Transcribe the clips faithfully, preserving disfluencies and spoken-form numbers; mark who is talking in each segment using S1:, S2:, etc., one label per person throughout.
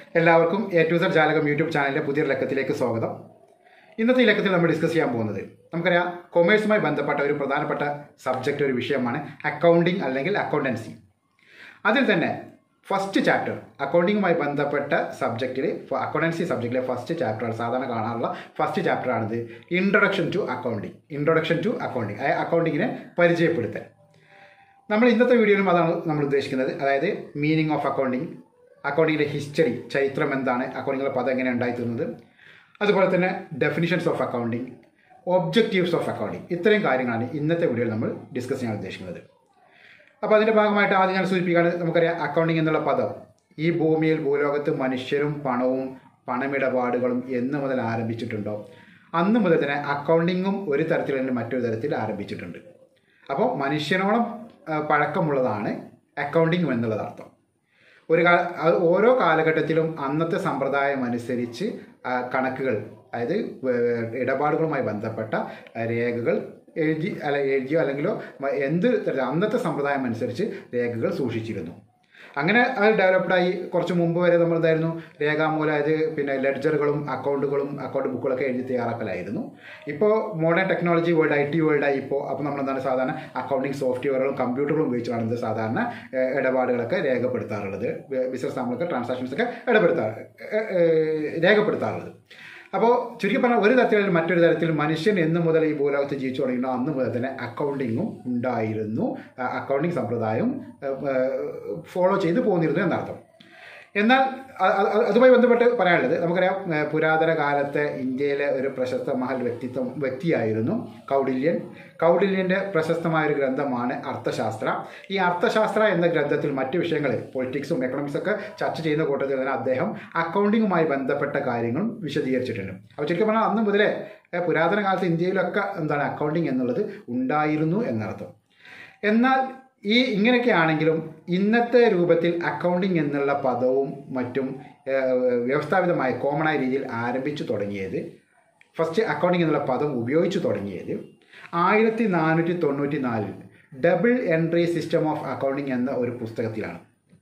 S1: എല്ലാവർക്കും A to Z ജാലകം YouTube ചാനലിൻ്റെ പുതിയൊരു ലക്കത്തിലേക്ക് സ്വാഗതം. ഇന്നത്തെ ഈ ലക്കത്തിൽ നമ്മൾ ഡിസ്കസ് ചെയ്യാൻ പോകുന്നത് നമുക്കറിയാം കൊമേഴ്സുമായി ബന്ധപ്പെട്ട ഒരു പ്രധാനപ്പെട്ട സബ്ജക്റ്റ് ഒരു വിഷയമാണ് അക്കൗണ്ടിങ് അല്ലെങ്കിൽ അക്കൗണ്ടൻസി. അതിൽ തന്നെ ഫസ്റ്റ് ചാപ്റ്റർ അക്കൗണ്ടിങ്ങുമായി ബന്ധപ്പെട്ട സബ്ജക്റ്റിൽ അക്കൗണ്ടൻസി സബ്ജക്റ്റിലെ ഫസ്റ്റ് ചാപ്റ്ററാണ് സാധാരണ കാണാറുള്ള ഫസ്റ്റ് ചാപ്റ്ററാണിത്. Introduction to accounting introduction to accounting അതായത് അക്കൗണ്ടിങ്ങിനെ പരിചയപ്പെടുത്തൽ. നമ്മൾ ഇന്നത്തെ വീഡിയോയിലും അതാണ് നമ്മൾ ഉദ്ദേശിക്കുന്നത്. അതായത് മീനിങ് ഓഫ് അക്കൗണ്ടിങ്, അക്കൗണ്ടിങ്ങിൻ്റെ ഹിസ്റ്ററി, ചരിത്രം എന്താണ്, അക്കൗണ്ടിങ്ങിലെ പദം എങ്ങനെ ഉണ്ടായിത്തീർന്നത്, അതുപോലെ തന്നെ definitions of accounting, objectives of accounting, ഇത്രയും കാര്യങ്ങളാണ് ഇന്നത്തെ വീഡിയോയിൽ നമ്മൾ ഡിസ്കസ് ചെയ്യാൻ ഉദ്ദേശിക്കുന്നത്. അപ്പോൾ അതിൻ്റെ ഭാഗമായിട്ട് ആദ്യം ഞാൻ സൂചിപ്പിക്കുകയാണ്. നമുക്കറിയാം അക്കൗണ്ടിങ് എന്നുള്ള പദം ഈ ഭൂമിയിൽ ഭൂലോകത്ത് മനുഷ്യരും പണവും പണമിടപാടുകളും എന്ന് മുതൽ ആരംഭിച്ചിട്ടുണ്ടോ അന്ന് മുതൽ തന്നെ അക്കൗണ്ടിങ്ങും ഒരു തരത്തിലല്ലെങ്കിൽ മറ്റൊരു തരത്തിൽ ആരംഭിച്ചിട്ടുണ്ട്. അപ്പോൾ മനുഷ്യനോളം പഴക്കമുള്ളതാണ് അക്കൗണ്ടിങ് എന്നുള്ളത് അർത്ഥം. ഒരു കാല ഓരോ കാലഘട്ടത്തിലും അന്നത്തെ സമ്പ്രദായം അനുസരിച്ച് കണക്കുകൾ, അതായത് ഇടപാടുകളുമായി ബന്ധപ്പെട്ട രേഖകൾ എഴുതി അല്ല എഴുതിയോ അല്ലെങ്കിലോ എന്ത് അന്നത്തെ സമ്പ്രദായം അനുസരിച്ച് രേഖകൾ സൂക്ഷിച്ചിരുന്നു. അങ്ങനെ അത് ഡെവലപ്ഡായി. കുറച്ച് മുമ്പ് വരെ നമ്മൾ എന്തായിരുന്നു, രേഖാമൂലം, അതായത് പിന്നെ ലെഡ്ജറുകളും അക്കൗണ്ടുകളും അക്കൗണ്ട് ബുക്കുകളൊക്കെ എഴുതി തയ്യാറാക്കലായിരുന്നു. ഇപ്പോൾ modern technology world, I T വേൾഡായി ഇപ്പോൾ. അപ്പോൾ നമ്മളെന്താണ് സാധാരണ അക്കൗണ്ടിങ് സോഫ്റ്റ്വെയറുകളും കമ്പ്യൂട്ടറുകളും ഉപയോഗിച്ചാണ് ഇത് സാധാരണ ഇടപാടുകളൊക്കെ രേഖപ്പെടുത്താറുള്ളത്. ബിസിനസ് നമ്മളൊക്കെ ട്രാൻസാക്ഷൻസൊക്കെ ഇടപെടുത്താ രേഖപ്പെടുത്താറുള്ളത്. അപ്പോൾ ചുരുക്കി പറഞ്ഞാൽ ഒരു തരത്തിൽ മറ്റൊരു തരത്തിൽ മനുഷ്യൻ എന്ന് മുതൽ ഈ ഭൂലോകത്ത് ജീവിച്ചു തുടങ്ങിയോ അന്ന് മുതൽ തന്നെ അക്കൗണ്ടിങ്ങും ഉണ്ടായിരുന്നു, അക്കൗണ്ടിങ് സമ്പ്രദായം ഫോളോ ചെയ്ത് പോന്നിരുന്നു എന്നർത്ഥം. എന്നാൽ അതുമായി ബന്ധപ്പെട്ട് പറയാനുള്ളത്, നമുക്കറിയാം പുരാതന കാലത്തെ ഇന്ത്യയിലെ ഒരു പ്രശസ്ത മഹൽ വ്യക്തിത്വം വ്യക്തിയായിരുന്നു കൗടില്യൻ. കൗടില്യൻ്റെ പ്രശസ്തമായൊരു ഗ്രന്ഥമാണ് അർത്ഥശാസ്ത്ര. ഈ അർത്ഥശാസ്ത്ര എന്ന ഗ്രന്ഥത്തിൽ മറ്റു വിഷയങ്ങൾ, പൊളിറ്റിക്സും എക്കണോമിക്സൊക്കെ ചർച്ച ചെയ്യുന്ന കൂട്ടത്തിൽ തന്നെ അദ്ദേഹം അക്കൗണ്ടിങ്ങുമായി ബന്ധപ്പെട്ട കാര്യങ്ങളും വിശദീകരിച്ചിട്ടുണ്ട്. അപ്പോൾ ശരിക്കും പറഞ്ഞാൽ അന്ന് മുതലേ പുരാതന കാലത്ത് ഇന്ത്യയിലൊക്കെ എന്താണ് അക്കൗണ്ടിങ് എന്നുള്ളത് ഉണ്ടായിരുന്നു എന്നർത്ഥം. എന്നാൽ ഈ ഇങ്ങനെയൊക്കെ ആണെങ്കിലും ഇന്നത്തെ രൂപത്തിൽ അക്കൗണ്ടിങ് എന്നുള്ള പദവും മറ്റും വ്യവസ്ഥാപിതമായ കോമണായ രീതിയിൽ ആരംഭിച്ചു തുടങ്ങിയത്, ഫസ്റ്റ് അക്കൗണ്ടിങ് എന്നുള്ള പദം ഉപയോഗിച്ചു തുടങ്ങിയത് ആയിരത്തി നാനൂറ്റി തൊണ്ണൂറ്റി നാലിൽ double entry system of accounting എന്ന ഒരു പുസ്തകത്തിലാണ്.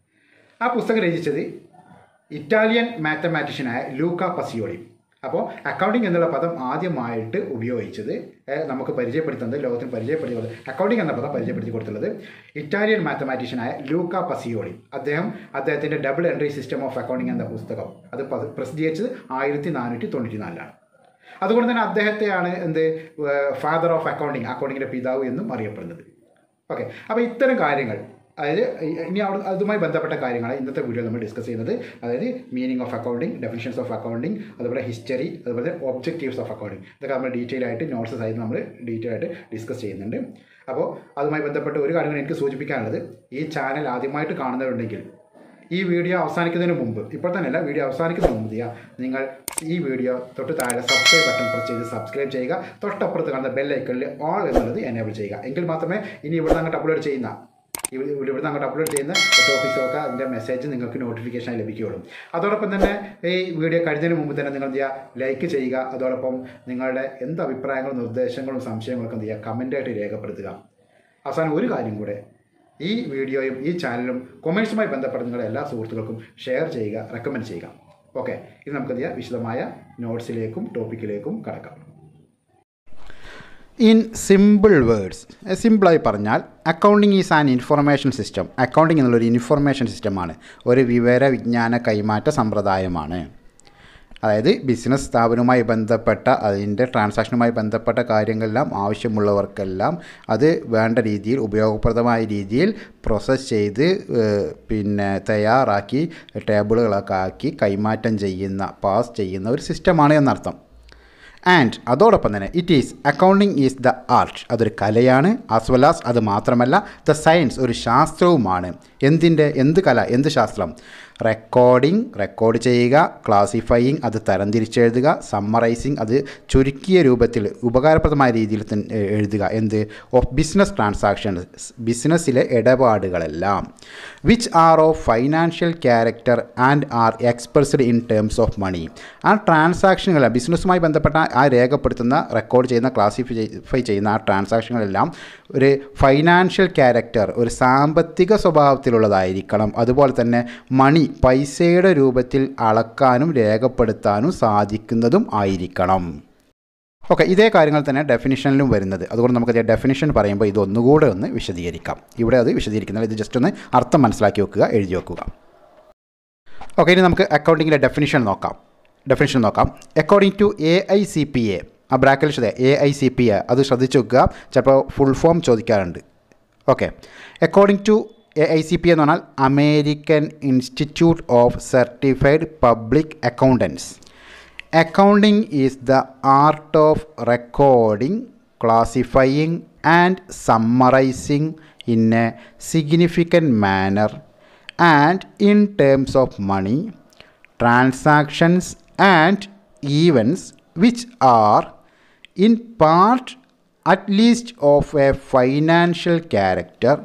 S1: ആ പുസ്തകം രചിച്ചത് ഇറ്റാലിയൻ മാത്തമാറ്റീഷ്യനായ ലൂക്ക പസിയോളി. അപ്പോൾ അക്കൗണ്ടിങ് എന്നുള്ള പദം ആദ്യമായിട്ട് ഉപയോഗിച്ചത് നമുക്ക് പരിചയപ്പെടുത്തുന്നത്, ലോകത്തിന് പരിചയപ്പെടുത്തി അക്കൗണ്ടിങ് എന്ന പദം പരിചയപ്പെടുത്തി കൊടുത്തുള്ളത് ഇറ്റാലിയൻ മാത്തമാറ്റീഷ്യനായ ലൂക്ക പസിയോളി. അദ്ദേഹം അദ്ദേഹത്തിൻ്റെ double entry system of accounting എന്ന പുസ്തകം അത് പ്രസിദ്ധീകരിച്ചത് ആയിരത്തി നാനൂറ്റി തൊണ്ണൂറ്റി നാലിലാണ്. അതുകൊണ്ട് തന്നെ അദ്ദേഹത്തെയാണ് എന്ത് ഫാദർ ഓഫ് അക്കൗണ്ടിങ്, അക്കൗണ്ടിങ്ങിൻ്റെ പിതാവ് എന്നും അറിയപ്പെടുന്നത്. ഓക്കെ, അപ്പോൾ ഇത്തരം കാര്യങ്ങൾ, അതായത് ഇനി അവിടെ അതുമായി ബന്ധപ്പെട്ട കാര്യങ്ങളാണ് ഇന്നത്തെ വീഡിയോ നമ്മൾ ഡിസ്കസ് ചെയ്യുന്നത്. അതായത് meaning of accounting, definitions of accounting, അതുപോലെ ഹിസ്റ്ററി, അതുപോലെ ഒബ്ജക്റ്റീവ്സ് ഓഫ് അക്കൗണ്ടിങ്, ഇതൊക്കെ നമ്മൾ ഡീറ്റെയിൽ ആയിട്ട് നോട്ട്സ് ആയിട്ട് നമ്മൾ ഡീറ്റെയിൽ ആയിട്ട് ഡിസ്കസ് ചെയ്യുന്നുണ്ട്. അപ്പോൾ അതുമായി ബന്ധപ്പെട്ട് ഒരു കാര്യം എനിക്ക് സൂചിപ്പിക്കാനുള്ളത്, ഈ ചാനൽ ആദ്യമായിട്ട് കാണുന്നവരുണ്ടെങ്കിൽ ഈ വീഡിയോ അവസാനിക്കുന്നതിന് മുമ്പ്, ഇപ്പോൾ തന്നെയല്ല, വീഡിയോ അവസാനിക്കുന്നതിന് മുമ്പ് ചെയ്യുക, നിങ്ങൾ ഈ വീഡിയോ തൊട്ട് താഴെ സബ്സ്ക്രൈബ് ബട്ടൺ പ്രസ് ചെയ്ത് സബ്സ്ക്രൈബ് ചെയ്യുക. തൊട്ടപ്പുറത്ത് കാണുന്ന ബെൽ ഐക്കണിൽ ഓൾ എന്നുള്ളത് എനേബിൾ ചെയ്യുക. എങ്കിൽ മാത്രമേ ഇനി ഇവിടെ അങ്ങോട്ട് അപ്ലോഡ് ചെയ്യുന്ന ഇവിടുന്ന് അങ്ങോട്ട് അപ്ലോഡ് ചെയ്യുന്ന ടോപ്പിക്സൊക്കെ അതിൻ്റെ മെസ്സേജ് നിങ്ങൾക്ക് നോട്ടിഫിക്കേഷനായി ലഭിക്കുകയുള്ളൂ. അതോടൊപ്പം തന്നെ ഈ വീഡിയോ കഴിഞ്ഞതിന് മുമ്പ് തന്നെ നിങ്ങൾ എന്ത് ചെയ്യുക, ലൈക്ക് ചെയ്യുക. അതോടൊപ്പം നിങ്ങളുടെ എന്ത് അഭിപ്രായങ്ങളും നിർദ്ദേശങ്ങളും സംശയങ്ങളൊക്കെ എന്ത് ചെയ്യുക, കമൻ്റായിട്ട് രേഖപ്പെടുത്തുക. അവസാനം ഒരു കാര്യം കൂടെ, ഈ വീഡിയോയും ഈ ചാനലും കൊമേഴ്സുമായി ബന്ധപ്പെട്ട നിങ്ങളുടെ എല്ലാ സുഹൃത്തുക്കൾക്കും ഷെയർ ചെയ്യുക, റെക്കമെൻഡ് ചെയ്യുക. ഓക്കെ, ഇത് നമുക്ക് എന്ത് ചെയ്യാം, വിശദമായ നോട്ട്സിലേക്കും ടോപ്പിക്കിലേക്കും കടക്കാം.
S2: ഇൻ സിമ്പിൾ വേർഡ്സ്, സിമ്പിളായി പറഞ്ഞാൽ accounting is an information system. അക്കൗണ്ടിങ് എന്നുള്ളൊരു ഇൻഫർമേഷൻ സിസ്റ്റമാണ്, ഒരു വിവര വിജ്ഞാന കൈമാറ്റ സമ്പ്രദായമാണ്. അതായത് ബിസിനസ് സ്ഥാപനവുമായി ബന്ധപ്പെട്ട അതിൻ്റെ ട്രാൻസാക്ഷനുമായി ബന്ധപ്പെട്ട കാര്യങ്ങളെല്ലാം ആവശ്യമുള്ളവർക്കെല്ലാം അത് വേണ്ട രീതിയിൽ ഉപയോഗപ്രദമായ രീതിയിൽ പ്രോസസ്സ് ചെയ്ത് പിന്നെ തയ്യാറാക്കി ടേബിളുകളൊക്കെ ആക്കി കൈമാറ്റം ചെയ്യുന്ന, പാസ് ചെയ്യുന്ന ഒരു സിസ്റ്റമാണ് എന്നർത്ഥം. ആൻഡ് അതോടൊപ്പം തന്നെ it is accounting is the art, അതൊരു കലയാണ്. ആസ് വെൽ ആസ് അത് മാത്രമല്ല ദ സയൻസ്, ഒരു ശാസ്ത്രവുമാണ്. എന്തിൻ്റെ എന്ത് കല, എന്ത് ശാസ്ത്രം? റെക്കോർഡിംഗ്, റെക്കോർഡ് ചെയ്യുക, ക്ലാസിഫയിങ്, അത് തരംതിരിച്ചെഴുതുക, സമ്മറൈസിങ്, അത് ചുരുക്കിയ രൂപത്തിൽ ഉപകാരപ്രദമായ രീതിയിൽ തന്നെ എഴുതുക. എന്ത്? ഓഫ് ബിസിനസ് ട്രാൻസാക്ഷൻസ്, ബിസിനസ്സിലെ ഇടപാടുകളെല്ലാം. Which are of financial character and are expressed in terms of money. ആ ട്രാൻസാക്ഷനുകൾ, ബിസിനസ്സുമായി ബന്ധപ്പെട്ട ആ രേഖപ്പെടുത്തുന്ന, റെക്കോർഡ് ചെയ്യുന്ന, ക്ലാസിഫൈ ചെയ്യുന്ന ആ ട്രാൻസാക്ഷനുകളെല്ലാം ഒരു ഫൈനാൻഷ്യൽ ക്യാരക്ടർ, ഒരു സാമ്പത്തിക സ്വഭാവത്തിൽ സ്വഭാവത്തിലുള്ളതായിരിക്കണം. അതുപോലെ തന്നെ മണി പൈസയുടെ രൂപത്തിൽ അളക്കാനും രേഖപ്പെടുത്താനും സാധിക്കുന്നതും ആയിരിക്കണം. ഓക്കെ, ഇതേ കാര്യങ്ങൾ തന്നെ ഡെഫിനിഷനിലും വരുന്നത്. അതുകൊണ്ട് നമുക്ക് ഡെഫിനിഷൻ പറയുമ്പോൾ ഇതൊന്നുകൂടെ ഒന്ന് വിശദീകരിക്കാം. ഇവിടെ അത് വിശദീകരിക്കുന്നില്ല, ഇത് ജസ്റ്റ് ഒന്ന് അർത്ഥം മനസ്സിലാക്കി വെക്കുക, എഴുതി വെക്കുക. ഓക്കെ, ഇനി നമുക്ക് അക്കൗണ്ടിങ്ങിലെ ഡെഫിനിഷൻ നോക്കാം. ഡെഫിനിഷൻ നോക്കാം. According to A I C P A, ആ ബ്രാക്കറ്റിൽ A I C P A അത് ശ്രദ്ധിച്ച് വെക്കുക, ചിലപ്പോൾ ഫുൾ ഫോം ചോദിക്കാറുണ്ട്. Okay, according to A I C P എന്ന് പറഞ്ഞാൽ American Institute of Certified Public Accountants. Accounting is the art of recording, classifying and summarizing in a significant manner and in terms of money, transactions and events which are in part at least of a financial character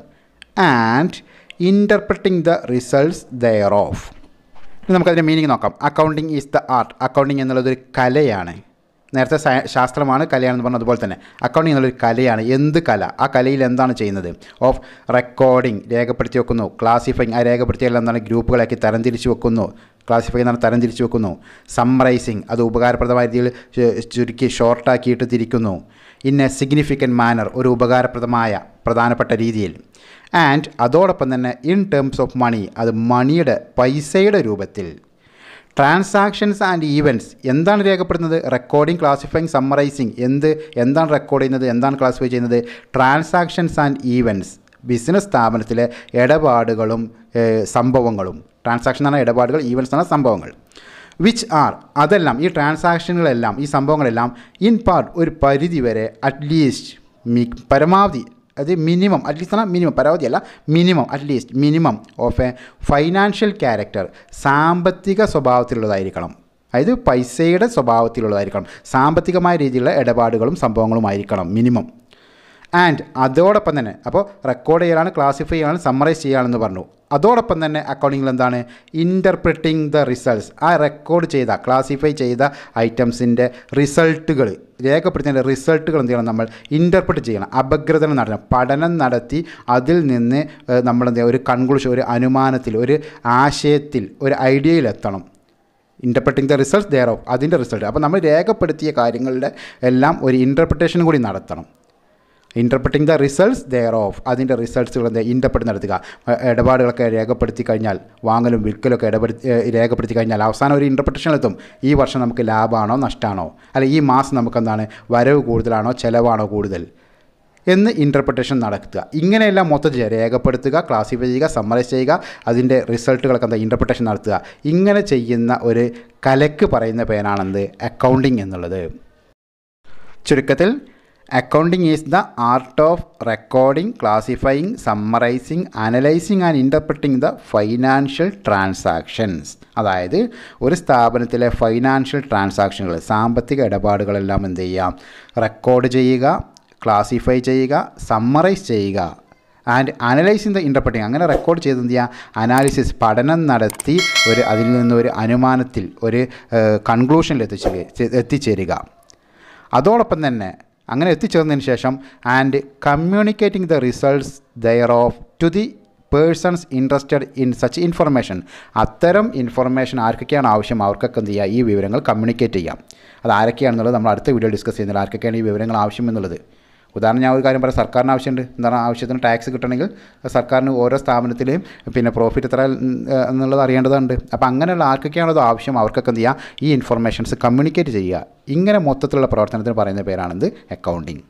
S2: and interpreting the results thereof. നമുക്കതിൻ്റെ meaning നോക്കാം. Accounting is the art. Accounting എന്നുള്ളതൊരു കലയാണ്. നേരത്തെ ശാസ്ത്രമാണ്, കലയാണെന്ന് പറഞ്ഞു. അതുപോലെ തന്നെ accounting എന്നുള്ളൊരു കലയാണ്. എന്ത് കല? ആ കലയിൽ എന്താണ് ചെയ്യുന്നത്? ഓഫ് റെക്കോർഡിങ്, രേഖപ്പെടുത്തി വെക്കുന്നു. ക്ലാസിഫൈങ്, ആ രേഖപ്പെടുത്തിയെല്ലാം എന്താണ് ഗ്രൂപ്പുകളാക്കി തരംതിരിച്ച് വെക്കുന്നു. ക്ലാസിഫൈ എന്നാണ് തരംതിരിച്ച് വെക്കുന്നു. സമ്മറൈസിങ്, അത് ഉപകാരപ്രദമായ രീതിയിൽ ചുരുക്കി ഷോർട്ടാക്കിയിട്ട് തിരിക്കുന്നു. ഇൻ എ സിഗ്നിഫിക്കൻറ്റ് മാനർ, ഒരു ഉപകാരപ്രദമായ പ്രധാനപ്പെട്ട രീതിയിൽ. ആൻഡ് അതോടൊപ്പം തന്നെ ഇൻ ടേംസ് ഓഫ് മണി, അത് മണിയുടെ പൈസയുടെ രൂപത്തിൽ. ട്രാൻസാക്ഷൻസ് ആൻഡ് ഈവൻറ്റ്സ്, എന്താണ് രേഖപ്പെടുത്തുന്നത്? Recording, classifying, summarising. എന്ത് എന്താണ് റെക്കോർഡ് ചെയ്യുന്നത്, എന്താണ് ക്ലാസിഫൈ ചെയ്യുന്നത്? ട്രാൻസാക്ഷൻസ് ആൻഡ് ഈവൻറ്റ്സ്, ബിസിനസ് സ്ഥാപനത്തിലെ ഇടപാടുകളും സംഭവങ്ങളും. ട്രാൻസാക്ഷൻ എന്ന ഇടപാടുകൾ, ഈവൻറ്റ്സ് എന്ന സംഭവങ്ങൾ. വിച്ച് ആർ, അതെല്ലാം, ഈ ട്രാൻസാക്ഷനുകളെല്ലാം, ഈ സംഭവങ്ങളെല്ലാം ഇൻ പാർട്ട്, ഒരു പരിധി വരെ, അറ്റ്ലീസ്റ്റ് മി പരമാവധി, അത് മിനിമം, അറ്റ്ലീസ്റ്റ് എന്നാൽ മിനിമം, പരമാവധി അല്ല, minimum, at least minimum of a financial character, സാമ്പത്തിക സ്വഭാവത്തിലുള്ളതായിരിക്കണം. അതായത് പൈസയുടെ സ്വഭാവത്തിലുള്ളതായിരിക്കണം. സാമ്പത്തികമായ രീതിയിലുള്ള ഇടപാടുകളും സംഭവങ്ങളുമായിരിക്കണം മിനിമം. ആൻഡ് അതോടൊപ്പം തന്നെ, അപ്പോൾ റെക്കോർഡ് ചെയ്യലാണ്, ക്ലാസിഫൈ ചെയ്യലാണ്, സമ്മറൈസ് ചെയ്യാണെന്ന് പറഞ്ഞു. അതോടൊപ്പം തന്നെ അക്കൗണ്ടിങ്ങിൽ എന്താണ്? ഇൻ്റർപ്രിറ്റിംഗ് ദ റിസൾട്ട്സ്, ആ റെക്കോർഡ് ചെയ്ത, ക്ലാസിഫൈ ചെയ്ത ഐറ്റംസിൻ്റെ റിസൾട്ടുകൾ, രേഖപ്പെടുത്തേണ്ട റിസൾട്ടുകൾ എന്ത് ചെയ്യണം? നമ്മൾ ഇൻ്റർപ്രിറ്റ് ചെയ്യണം, അപഗ്രഥനം നടത്തണം, പഠനം നടത്തി അതിൽ നിന്ന് നമ്മളെന്താ ഒരു കൺക്ലൂഷൻ, ഒരു അനുമാനത്തിൽ, ഒരു ആശയത്തിൽ, ഒരു ഐഡിയയിലെത്തണം. Interpreting the results thereof, അതിൻ്റെ റിസൾട്ട്. അപ്പോൾ നമ്മൾ രേഖപ്പെടുത്തിയ കാര്യങ്ങളുടെ എല്ലാം ഒരു ഇൻ്റർപ്രിറ്റേഷൻ കൂടി നടത്തണം. Interpreting the results thereof, അതിൻ്റെ റിസൾട്ട്സുകൾ എന്താ ഇൻ്റർപ്രിറ്റ് നടത്തുക. ഇടപാടുകളൊക്കെ രേഖപ്പെടുത്തി കഴിഞ്ഞാൽ, വാങ്ങലും വിൽക്കലൊക്കെ ഇടപെടുത്തി രേഖപ്പെടുത്തി കഴിഞ്ഞാൽ അവസാനം ഒരു ഇൻ്റർപ്രിറ്റേഷനിലെത്തും. ഈ വർഷം നമുക്ക് ലാഭമാണോ നഷ്ടമാണോ, അല്ല ഈ മാസം നമുക്കെന്താണ് വരവ് കൂടുതലാണോ ചിലവാണോ കൂടുതൽ എന്ന് ഇൻ്റർപ്രിറ്റേഷൻ നടത്തുക. ഇങ്ങനെയെല്ലാം മൊത്തത്തിൽ രേഖപ്പെടുത്തുക, ക്ലാസിഫൈ ചെയ്യുക, സമ്മറൈസ് ചെയ്യുക, അതിൻ്റെ റിസൾട്ടുകളൊക്കെ എന്താ ഇൻ്റർപ്രിറ്റേഷൻ നടത്തുക. ഇങ്ങനെ ചെയ്യുന്ന ഒരു കലയ്ക്ക് പറയുന്ന പേരാണെന്ത്? അക്കൗണ്ടിങ് എന്നുള്ളത്. ചുരുക്കത്തിൽ Accounting is the art of recording, classifying, summarizing, analyzing and interpreting the financial transactions. അതായത് ഒരു സ്ഥാപനത്തിലെ ഫൈനാൻഷ്യൽ ട്രാൻസാക്ഷനുകൾ, സാമ്പത്തിക ഇടപാടുകളെല്ലാം എന്ത് ചെയ്യാം? റെക്കോർഡ് ചെയ്യുക, ക്ലാസിഫൈ ചെയ്യുക, സമ്മറൈസ് ചെയ്യുക. ആൻഡ് അനലൈസിങ് ദ ഇൻ്റർപ്രറ്റിംഗ്, അങ്ങനെ റെക്കോർഡ് ചെയ്ത് എന്ത് ചെയ്യുക? അനാലിസിസ്, പഠനം നടത്തി ഒരു അതിൽ നിന്നൊരു അനുമാനത്തിൽ, ഒരു കൺക്ലൂഷനിൽ എത്തിച്ചേ എത്തിച്ചേരുക. അതോടൊപ്പം തന്നെ അങ്ങനെ എത്തിച്ചേർന്നതിന് ശേഷം and communicating the results thereof to the persons interested in such information. അത്തരം ഇൻഫർമേഷൻ ആർക്കൊക്കെയാണ് ആവശ്യം അവർക്കൊക്കെ എന്ത് ചെയ്യുക? ഈ വിവരങ്ങൾ കമ്മ്യൂണിക്കേറ്റ് ചെയ്യാം. അത് ആരൊക്കെയാണെന്നുള്ളത് നമ്മൾ അടുത്ത വീഡിയോ ഡിസ്കസ് ചെയ്യുന്നില്ല, ആർക്കൊക്കെയാണ് ഈ വിവരങ്ങൾ ആവശ്യം എന്നുള്ളത്. ഉദാഹരണം ഞാൻ ഒരു കാര്യം പറയാം, സർക്കാരിന് ആവശ്യമുണ്ട്. എന്താണ് ആവശ്യത്തിന് ടാക്സ് കിട്ടണമെങ്കിൽ സർക്കാരിന് ഓരോ സ്ഥാപനത്തിലെയും പിന്നെ പ്രോഫിറ്റ് എത്ര എന്നുള്ളത് അറിയേണ്ടതുണ്ട്. അപ്പോൾ അങ്ങനെയുള്ള ആർക്കൊക്കെയാണോ അത് ആവശ്യം അവർക്കൊക്കെ എന്ത് ചെയ്യുക? ഈ ഇൻഫർമേഷൻസ് കമ്മ്യൂണിക്കേറ്റ് ചെയ്യുക. ഇങ്ങനെ മൊത്തത്തിലുള്ള പ്രവർത്തനത്തിന് പറയുന്ന പേരാണെന്ത്? അക്കൗണ്ടിങ്.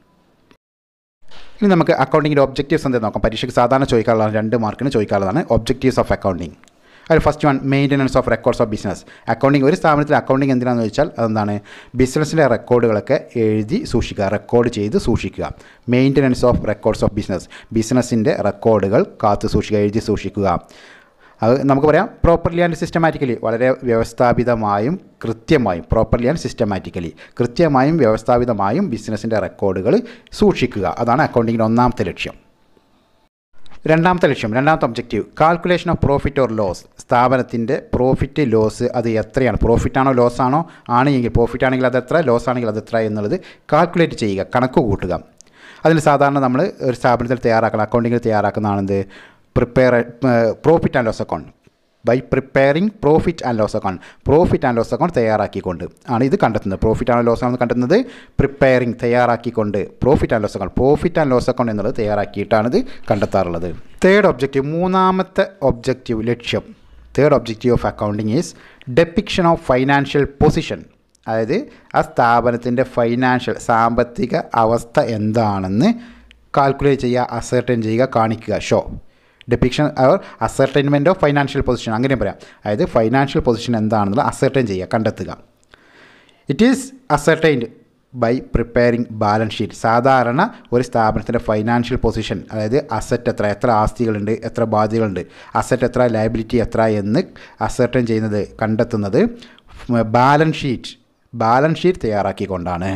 S2: ഇനി നമുക്ക് അക്കൗണ്ടിങ്ങിൻ്റെ ഒബ്ജക്റ്റീവ്സ് എന്താ നോക്കാം. പരീക്ഷയ്ക്ക് സാധാരണ ചോദിക്കാനുള്ളതാണ്, രണ്ട് മാർക്കിന് ചോദിക്കാനുള്ളതാണ് ഒബ്ജക്റ്റീവ്സ് ഓഫ് അക്കൗണ്ടിങ്. അതിൽ first one maintenance of records of business. Accounting, ഒരു സ്ഥാപനത്തിൽ അക്കൗണ്ടിങ് എന്തിനാണെന്ന് ചോദിച്ചാൽ അതെന്താണ്? ബിസിനസ്സിൻ്റെ റെക്കോർഡുകളൊക്കെ എഴുതി സൂക്ഷിക്കുക, റെക്കോർഡ് ചെയ്ത് സൂക്ഷിക്കുക. Maintenance of records of business, ബിസിനസ്സിൻ്റെ റെക്കോർഡുകൾ കാത്തു സൂക്ഷിക്കുക, എഴുതി സൂക്ഷിക്കുക. അത് നമുക്ക് പറയാം പ്രോപ്പർലി ആൻഡ് സിസ്റ്റമാറ്റിക്കലി, വളരെ വ്യവസ്ഥാപിതമായും കൃത്യമായും, പ്രോപ്പർലി ആൻഡ് സിസ്റ്റമാറ്റിക്കലി, കൃത്യമായും വ്യവസ്ഥാപിതമായും ബിസിനസ്സിൻ്റെ റെക്കോർഡുകൾ സൂക്ഷിക്കുക. അതാണ് അക്കൗണ്ടിങ്ങിൻ്റെ ഒന്നാമത്തെ ലക്ഷ്യം. രണ്ടാമത്തെ ലക്ഷ്യം, രണ്ടാമത്തെ objective, calculation of profit or loss. സ്ഥാപനത്തിൻ്റെ പ്രോഫിറ്റ് ലോസ് അത് എത്രയാണ്? പ്രോഫിറ്റാണോ ലോസ് ആണോ? ആണെങ്കിൽ പ്രോഫിറ്റ് ആണെങ്കിൽ അതെത്ര, ലോസ് ആണെങ്കിൽ അതെത്ര എന്നുള്ളത് കാൽക്കുലേറ്റ് ചെയ്യുക, കണക്ക് കൂട്ടുക. അതിന് സാധാരണ നമ്മൾ ഒരു സ്ഥാപനത്തിൽ തയ്യാറാക്കണം, അക്കൗണ്ടിങ്ങിൽ തയ്യാറാക്കുന്നതാണെന്ത്? Prepare profit and loss account by preparing profit and loss account profit and loss account തയ്യാറാക്കിക്കൊണ്ട് ആണ് ഇത് കണ്ടെത്തുന്നത്. പ്രോഫിറ്റ് ആൻഡ് ലോസ് ആണ് കണ്ടെത്തുന്നത് പ്രിപ്പയറിംഗ് തയ്യാറാക്കിക്കൊണ്ട് profit and loss account profit and loss account എന്നുള്ളത് തയ്യാറാക്കിയിട്ടാണ് ഇത് കണ്ടെത്താറുള്ളത്. തേർഡ് ഒബ്ജക്റ്റീവ്, മൂന്നാമത്തെ ഒബ്ജക്റ്റീവ് ലക്ഷ്യം, third objective of accounting is depiction of financial position. അതായത് ആ സ്ഥാപനത്തിൻ്റെ ഫൈനാൻഷ്യൽ സാമ്പത്തിക അവസ്ഥ എന്താണെന്ന് കാൽക്കുലേറ്റ് ചെയ്യുക, അസർട്ടൈൻ ചെയ്യുക, കാണിക്കുക, show. Depiction or ascertainment of financial position അങ്ങനെ പറയാം. അതായത് ഫൈനാൻഷ്യൽ പൊസിഷൻ എന്താണെന്നുള്ള അസർട്ടൈൻ ചെയ്യുക, കണ്ടെത്തുക. It is ascertained by preparing balance sheet. സാധാരണ ഒരു സ്ഥാപനത്തിൻ്റെ ഫൈനാൻഷ്യൽ പൊസിഷൻ, അതായത് അസറ്റ് എത്ര, എത്ര ആസ്തികളുണ്ട്, എത്ര ബാധ്യതകളുണ്ട്, അസറ്റ് എത്ര, ലയബിലിറ്റി എത്ര എന്ന് അസർട്ടൈൻ ചെയ്യുന്നത്, കണ്ടെത്തുന്നത് ബാലൻസ് ഷീറ്റ് ബാലൻസ് ഷീറ്റ് തയ്യാറാക്കിക്കൊണ്ടാണ്.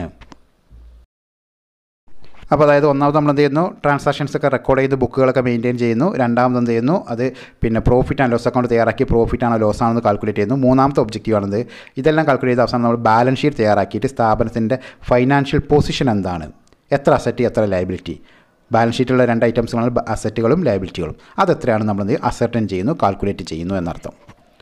S2: അപ്പോൾ അതായത് ഒന്നാമത് നമ്മൾ എന്ത് ചെയ്യുന്നു, ട്രാൻസാക്ഷൻസ് ഒക്കെ റെക്കോർഡ് ചെയ്ത് ബുക്കുകളൊക്കെ മെയിൻറ്റെയിൻ ചെയ്യുന്നു. രണ്ടാമത് എന്ത് ചെയ്യുന്നു, അത് പിന്നെ പ്രോഫിറ്റ് ആൻഡ് ലോസ് അക്കൗണ്ട് തയ്യാറാക്കി പ്രോഫിറ്റ് ആണോ ലോസ് ആണെന്ന് കാൽക്കുലേറ്റ് ചെയ്യുന്നു. മൂന്നാമത്തെ ഒബ്ജക്റ്റീവ് ആണത്. ഇതെല്ലാം കാൽക്കുലേറ്റ് ചെയ്ത അവസാനം നമ്മൾ ബാലൻസ് ഷീറ്റ് തയ്യാറാക്കിയിട്ട് സ്ഥാപനത്തിൻ്റെ ഫൈനാൻഷ്യൽ പൊസിഷൻ എന്താണ്, എത്ര അസറ്റ് എത്ര ലയബിലിറ്റി, ബാലൻസ് ഷീറ്റിലുള്ള രണ്ട് ഐറ്റംസുകളാണ് അസറ്റുകളും ലയബിലിറ്റികളും, അതെത്രയാണ് നമ്മൾ എന്ത് അസർട്ടൈൻ ചെയ്യുന്നു, കാൽക്കുലേറ്റ് ചെയ്യുന്നു എന്നർത്ഥം.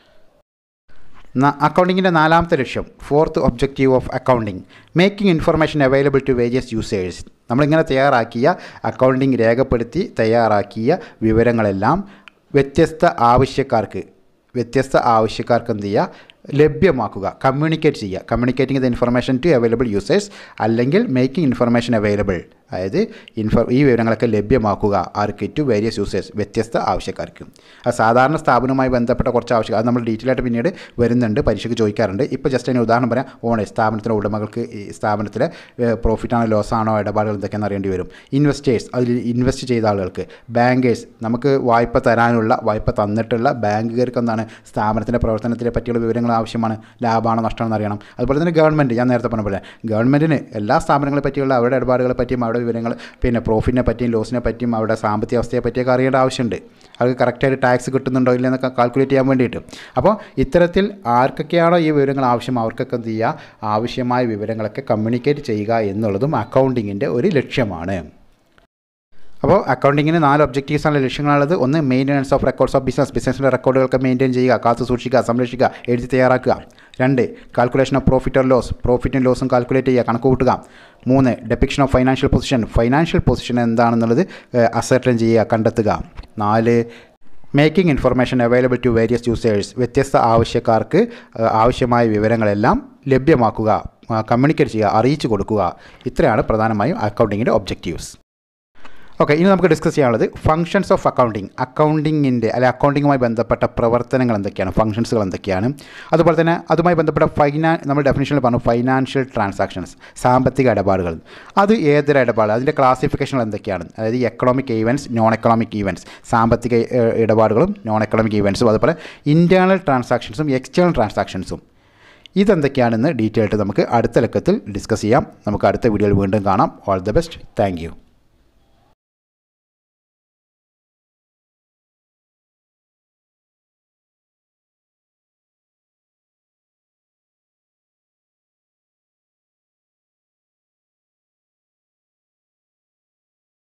S2: അക്കൗണ്ടിങ്ങിൻ്റെ നാലാമത്തെ ലക്ഷ്യം, fourth objective of accounting, making information available to various users. നമ്മളിങ്ങനെ തയ്യാറാക്കിയ അക്കൗണ്ടിങ് രേഖപ്പെടുത്തി തയ്യാറാക്കിയ വിവരങ്ങളെല്ലാം വ്യത്യസ്ത ആവശ്യക്കാർക്ക് വ്യത്യസ്ത ആവശ്യക്കാർക്ക് എന്ത് ചെയ്യുക, ലഭ്യമാക്കുക, കമ്മ്യൂണിക്കേറ്റ് ചെയ്യുക. Communicating the information to available users അല്ലെങ്കിൽ മേക്കിംഗ് ഇൻഫർമേഷൻ അവൈലബിൾ, അതായത് ഇൻഫോ ഈ വിവരങ്ങളൊക്കെ ലഭ്യമാക്കുക ആർക്ക്, ടു വേരിയസ് യൂസേഴ്സ് വ്യത്യസ്ത ആവശ്യക്കാർക്ക്. അത് സാധാരണ സ്ഥാപനവുമായി ബന്ധപ്പെട്ട കുറച്ച് ആവശ്യക്കാർ, അത് നമ്മൾ ഡീറ്റെയിൽ ആയിട്ട് പിന്നീട് വരുന്നുണ്ട്, പരീക്ഷയ്ക്ക് ചോദിക്കാറുണ്ട്. ഇപ്പോൾ ജസ്റ്റ് അതിന് ഉദാഹരണം പറയാം. ഓണേ സ്ഥാപനത്തിലെ ഉടമകൾക്ക് ഈ സ്ഥാപനത്തിലെ പ്രോഫിറ്റ് ആണോ ലോസ് ആണോ ഇടപാടുകൾ എന്തൊക്കെയാണെന്ന് അറിയേണ്ടി വരും. ഇൻവെസ്റ്റേഴ്സ്, അതിൽ ഇൻവെസ്റ്റ് ചെയ്ത ആളുകൾക്ക്. ബാങ്കേഴ്സ്, നമുക്ക് വായ്പ തരാനുള്ള വായ്പ തന്നിട്ടുള്ള ബാങ്കുകാർക്ക് എന്താണ് സ്ഥാപനത്തിൻ്റെ പ്രവർത്തനത്തിനെ പറ്റിയുള്ള വിവരങ്ങൾ ആവശ്യമാണ്, ലാഭമാണോ നഷ്ടമാണെന്ന് അറിയണം. അതുപോലെ തന്നെ ഗവൺമെൻറ്, ഞാൻ നേരത്തെ പറഞ്ഞ പോലെ ഗവൺമെൻറ്റിന് എല്ലാ സ്ഥാപനങ്ങളെ പറ്റിയുള്ള അവരുടെ ഇടപാടുകളെ പറ്റിയും അവരുടെ വിവരങ്ങൾ, പിന്നെ പ്രോഫിറ്റിനെ പറ്റിയും ലോസിനെ പറ്റിയും അവരുടെ സാമ്പത്തിക അവസ്ഥയെ പറ്റിയൊക്കെ അറിയേണ്ട ആവശ്യമുണ്ട്. അത് കറക്റ്റായിട്ട് ടാക്സ് കിട്ടുന്നുണ്ടോ ഇല്ലെന്നൊക്കെ കാൽക്കുലേറ്റ് ചെയ്യാൻ വേണ്ടിയിട്ട്. അപ്പോൾ ഇത്തരത്തിൽ ആർക്കൊക്കെയാണോ ഈ വിവരങ്ങൾ ആവശ്യം അവർക്കൊക്കെ എന്ത് ചെയ്യുക, ആവശ്യമായ വിവരങ്ങളൊക്കെ കമ്മ്യൂണിക്കേറ്റ് ചെയ്യുക എന്നുള്ളതും അക്കൗണ്ടിങ്ങിൻ്റെ ഒരു ലക്ഷ്യമാണ്. അപ്പോൾ അക്കൗണ്ടിങ്ങിന് നാല് ഒബ്ജക്റ്റീവ്സാണ് ലക്ഷ്യങ്ങളുള്ളത്. ഒന്ന് maintenance of records of business, ബിസിനസ്സിൻ്റെ റെക്കോർഡുകളൊക്കെ മെയിൻറ്റെയിൻ ചെയ്യുക, കാത്തു സൂക്ഷിക്കുക, സംരക്ഷിക്കുക, എഴുതി തയ്യാറാക്കുക. രണ്ട്, calculation of profit or loss, പ്രോഫിറ്റും ലോസും കാൽക്കുലേറ്റ് ചെയ്യുക, കണക്ക് കൂട്ടുക. മൂന്ന്, depiction of financial position, financial position എന്താണെന്നുള്ളത് അസർട്ടൈൻ ചെയ്യുക, കണ്ടെത്തുക. നാല്, making information available to various users, വ്യത്യസ്ത ആവശ്യക്കാർക്ക് ആവശ്യമായ വിവരങ്ങളെല്ലാം ലഭ്യമാക്കുക, കമ്മ്യൂണിക്കേറ്റ് ചെയ്യുക, അറിയിച്ചു കൊടുക്കുക. ഇത്രയാണ് പ്രധാനമായും അക്കൗണ്ടിങ്ങിൻ്റെ ഒബ്ജക്റ്റീവ്സ്. ഓക്കെ, ഇനി നമുക്ക് ഡിസ്കസ് ചെയ്യാനുള്ളത് ഫങ്ഷൻസ് ഓഫ് അക്കൗണ്ടിങ്. അക്കൗണ്ടിങ്ങിൻ്റെ അല്ലെ അക്കൗണ്ടിങ്ങുമായി ബന്ധപ്പെട്ട പ്രവർത്തനങ്ങൾ എന്തൊക്കെയാണ്, ഫങ്ഷൻസുകൾ എന്തൊക്കെയാണ്. അതുപോലെ തന്നെ അതുമായി ബന്ധപ്പെട്ട ഫൈനാ നമ്മൾ ഡെഫിനിഷനിൽ പറഞ്ഞു ഫൈനാൻഷ്യൽ ട്രാൻസാക്ഷൻസ്, സാമ്പത്തിക ഇടപാടുകൾ. അത് ഏതൊരു ഇടപാട്, അതിൻ്റെ ക്ലാസിഫിക്കേഷനുകൾ എന്തൊക്കെയാണ്, അതായത് economic events, non economic events, സാമ്പത്തിക ഇടപാടുകളും നോൺ എക്കണോമിക് ഈവൻറ്റ്സും, അതുപോലെ ഇൻറ്റേർണൽ ട്രാൻസാക്ഷൻസും എക്സ്റ്റേണൽ ട്രാൻസാക്ഷൻസും. ഇതെന്തൊക്കെയാണെന്ന് ഡീറ്റെയിൽ ആയിട്ട് നമുക്ക് അടുത്ത ലക്കത്തിൽ ഡിസ്കസ് ചെയ്യാം. നമുക്ക് അടുത്ത വീഡിയോയിൽ വീണ്ടും കാണാം. All the best. Thank U.